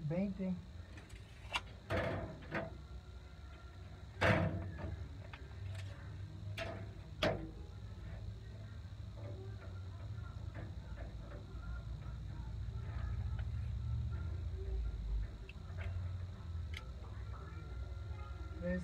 20. Es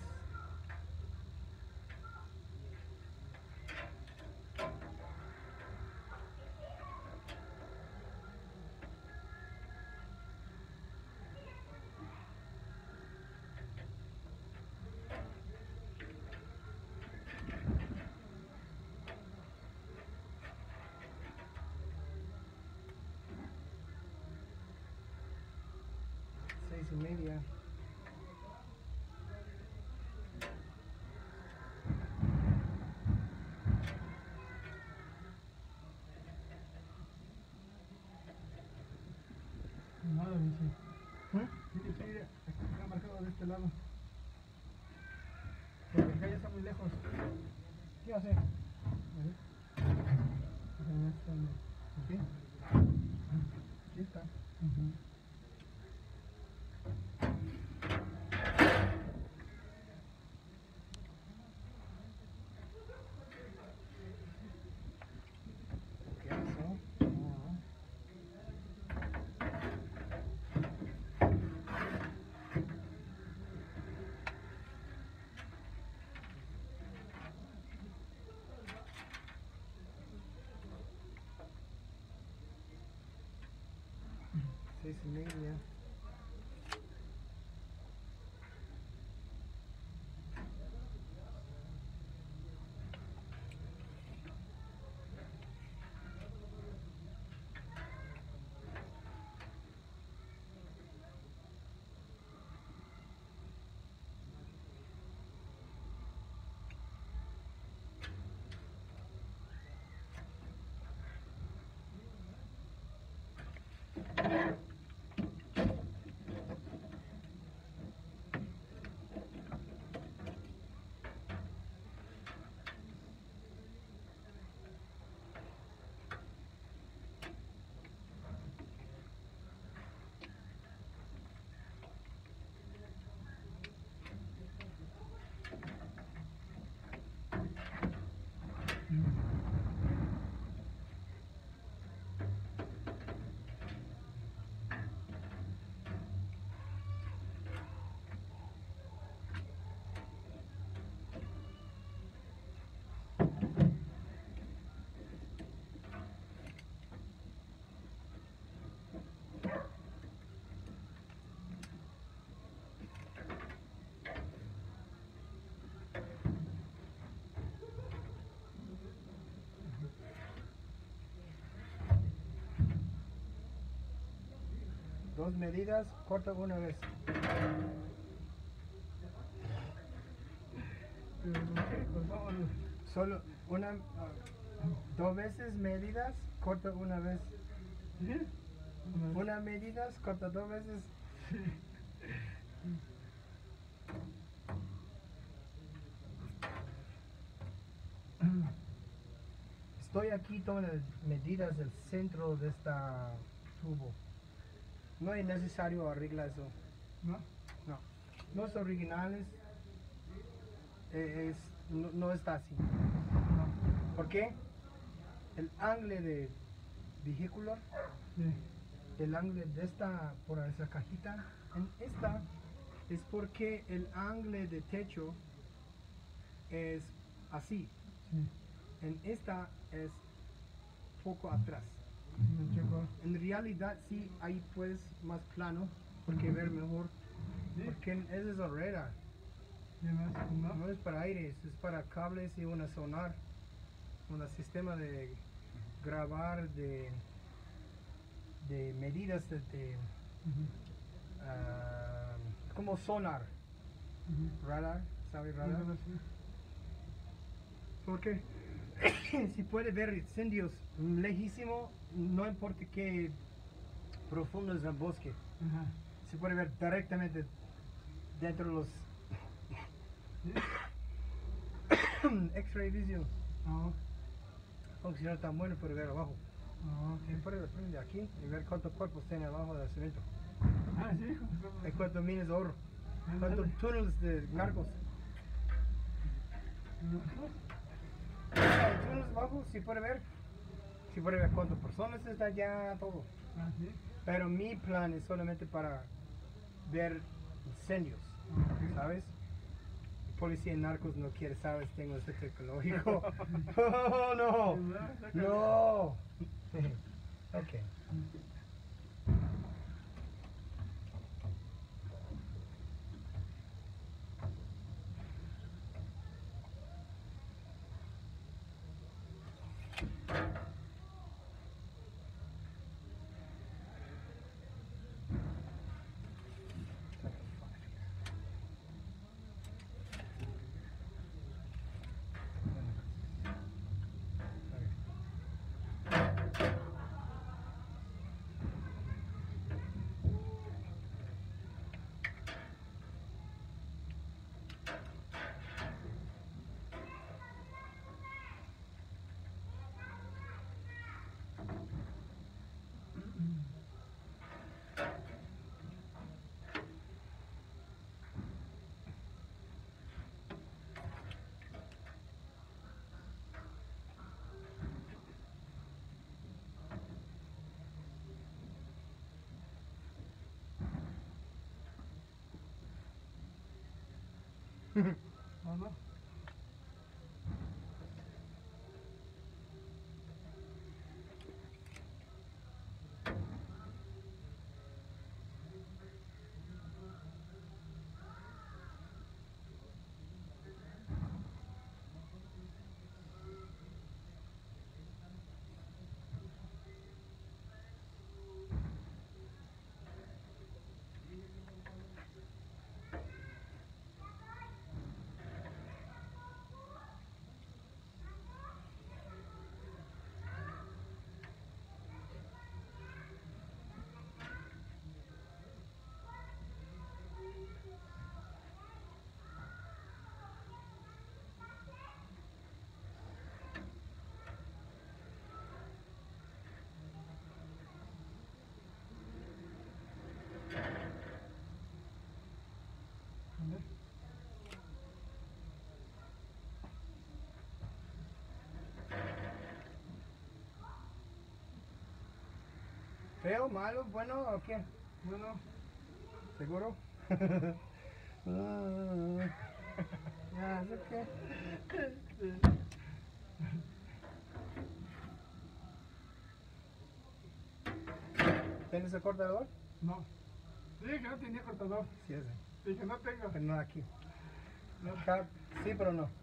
6:30. Nada, dice. ¿Mm? Dice, está marcado de este lado. Porque acá ya está muy lejos. ¿Qué hacer? ¿Aquí? Aquí está. ¿Qué pasó? Seis y media. Dos medidas, corta una vez. Solo una, dos veces medidas, corta una vez. Una medida, corta dos veces. Estoy aquí tomando medidas del centro de esta tubo. No es necesario arreglar eso. ¿No? No. Los originales no está así. No. ¿Por qué? El ángulo de vehicular, Sí. el ángulo de esta, por esa cajita, en esta es porque el ángulo de techo es así. Sí. En esta es poco atrás. Me checo. En realidad sí, ahí pues más plano, porque ver mejor. Sí. Porque esa es horrera. ¿Qué más? ¿No? No es para aires, es para cables y una sonar. Un sistema de grabar de medidas como sonar. Radar, ¿sabe radar? Sí. Porque si puede ver incendios lejísimo, no importa qué profundo es el bosque, Ajá. se puede ver directamente dentro de los X-ray vision. No. Funciona tan bueno para ver abajo. No. Se puede ver de aquí y ver cuántos cuerpos tiene abajo del cemento. Ah, sí. ¿En cuántos miles de oro? ¿Cuántos túneles de narcos? Hay túneles abajo, si puede ver. Si puede ver cuántas personas está allá, todo. Ah, sí. Pero mi plan es solamente para ver incendios, ¿sabes? Policía y narcos no quiere, ¿sabes? Tengo ese tecnológico. Oh, no. No. Ok. Vamos. ¿Dónde? ¿Feo, malo, bueno o qué? Bueno, ¿Seguro? Ya, es ok. ¿Tienes el cortador? no. Dije que no tenía cortador. Sí, ese. Dije, no tengo. Pero no aquí. No. Sí, pero no.